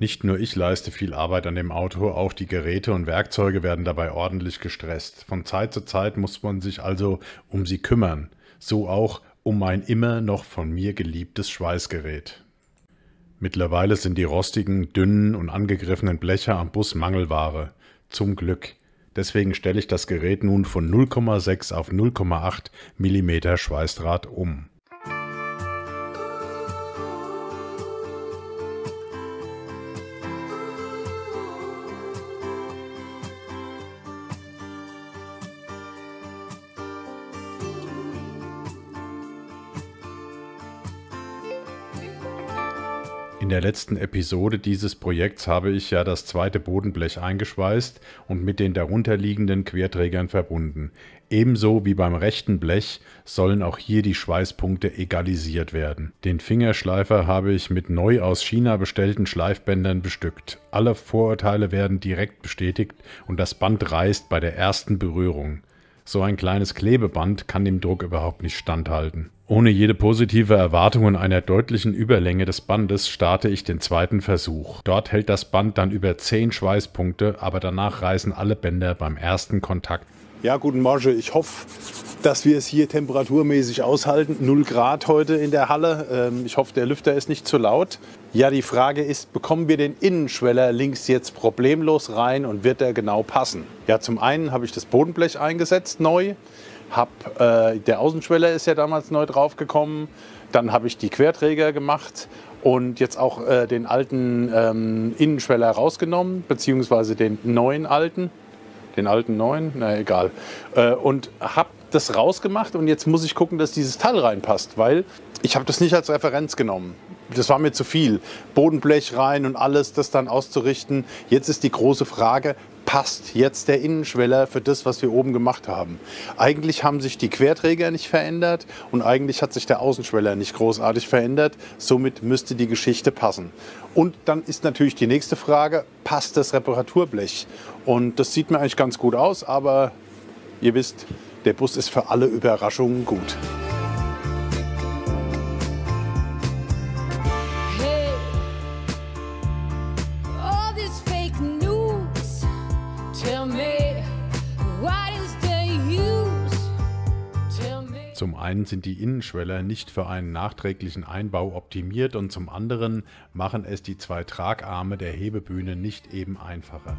Nicht nur ich leiste viel Arbeit an dem Auto, auch die Geräte und Werkzeuge werden dabei ordentlich gestresst. Von Zeit zu Zeit muss man sich also um sie kümmern. So auch um mein immer noch von mir geliebtes Schweißgerät. Mittlerweile sind die rostigen, dünnen und angegriffenen Bleche am Bus Mangelware. Zum Glück. Deswegen stelle ich das Gerät nun von 0,6 auf 0,8 mm Schweißdraht um. In der letzten Episode dieses Projekts habe ich ja das zweite Bodenblech eingeschweißt und mit den darunterliegenden Querträgern verbunden. Ebenso wie beim rechten Blech sollen auch hier die Schweißpunkte egalisiert werden. Den Fingerschleifer habe ich mit neu aus China bestellten Schleifbändern bestückt. Alle Vorurteile werden direkt bestätigt und das Band reißt bei der ersten Berührung. So ein kleines Klebeband kann dem Druck überhaupt nicht standhalten. Ohne jede positive Erwartung und einer deutlichen Überlänge des Bandes starte ich den zweiten Versuch. Dort hält das Band dann über 10 Schweißpunkte, aber danach reißen alle Bänder beim ersten Kontakt. Ja, guten Morgen. Ich hoffe, dass wir es hier temperaturmäßig aushalten. 0 Grad heute in der Halle. Ich hoffe, der Lüfter ist nicht zu laut. Ja, die Frage ist, bekommen wir den Innenschweller links jetzt problemlos rein und wird er genau passen? Ja, zum einen habe ich das Bodenblech eingesetzt, neu. Der Außenschweller ist ja damals neu draufgekommen. Dann habe ich die Querträger gemacht und jetzt auch den alten Innenschweller rausgenommen, beziehungsweise den neuen alten. Den alten neuen, na egal. Und habe das rausgemacht und jetzt muss ich gucken, dass dieses Teil reinpasst, weil ich habe das nicht als Referenz genommen. Das war mir zu viel. Bodenblech rein und alles, das dann auszurichten. Jetzt ist die große Frage, passt jetzt der Innenschweller für das, was wir oben gemacht haben? Eigentlich haben sich die Querträger nicht verändert und eigentlich hat sich der Außenschweller nicht großartig verändert. Somit müsste die Geschichte passen. Und dann ist natürlich die nächste Frage, passt das Reparaturblech? Und das sieht mir eigentlich ganz gut aus, aber ihr wisst, der Bus ist für alle Überraschungen gut. Zum einen sind die Innenschweller nicht für einen nachträglichen Einbau optimiert und zum anderen machen es die 2 Tragarme der Hebebühne nicht eben einfacher.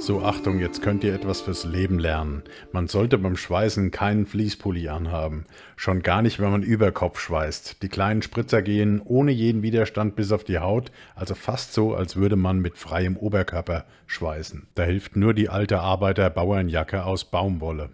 So, Achtung, jetzt könnt ihr etwas fürs Leben lernen. Man sollte beim Schweißen keinen Fließpulli anhaben. Schon gar nicht, wenn man über Kopf schweißt. Die kleinen Spritzer gehen ohne jeden Widerstand bis auf die Haut, also fast so, als würde man mit freiem Oberkörper schweißen. Da hilft nur die alte Arbeiter-Bauernjacke aus Baumwolle.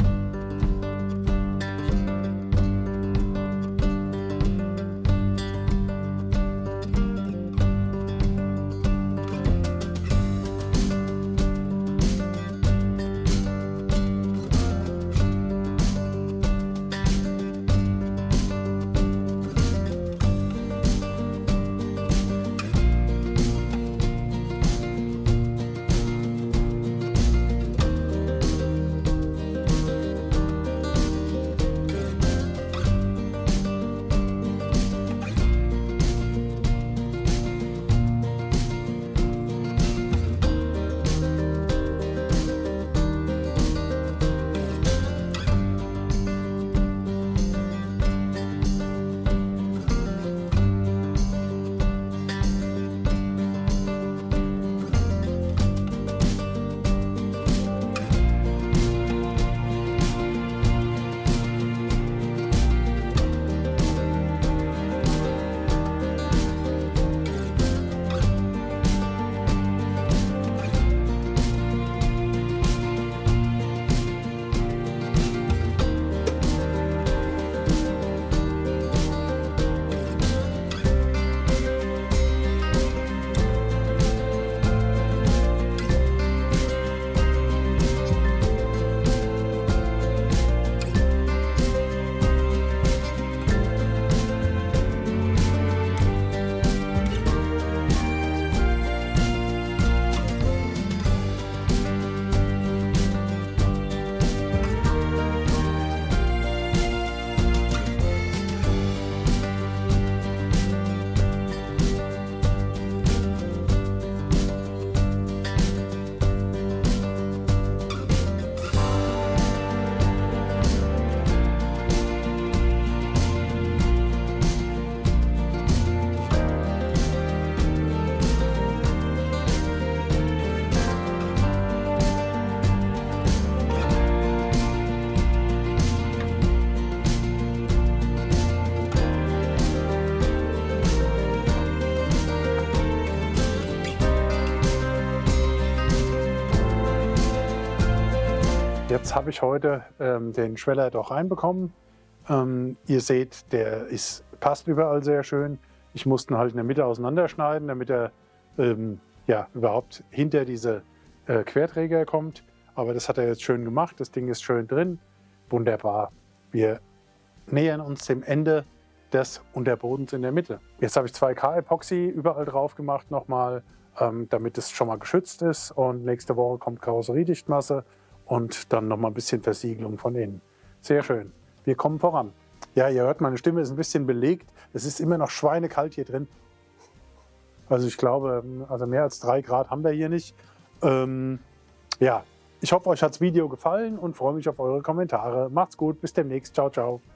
Jetzt habe ich heute den Schweller doch reinbekommen. Ihr seht, der passt überall sehr schön. Ich musste ihn halt in der Mitte auseinanderschneiden, damit er ja, überhaupt hinter diese Querträger kommt. Aber das hat er jetzt schön gemacht. Das Ding ist schön drin. Wunderbar. Wir nähern uns dem Ende des Unterbodens in der Mitte. Jetzt habe ich 2K Epoxy überall drauf gemacht nochmal, damit es schon mal geschützt ist. Und nächste Woche kommt Karosseriedichtmasse und dann nochmal ein bisschen Versiegelung von innen. Sehr schön. Wir kommen voran. Ja, ihr hört, meine Stimme ist ein bisschen belegt. Es ist immer noch schweinekalt hier drin. Also ich glaube, also mehr als 3 Grad haben wir hier nicht. Ja, ich hoffe, euch hat das Video gefallen und freue mich auf eure Kommentare. Macht's gut, bis demnächst. Ciao, ciao.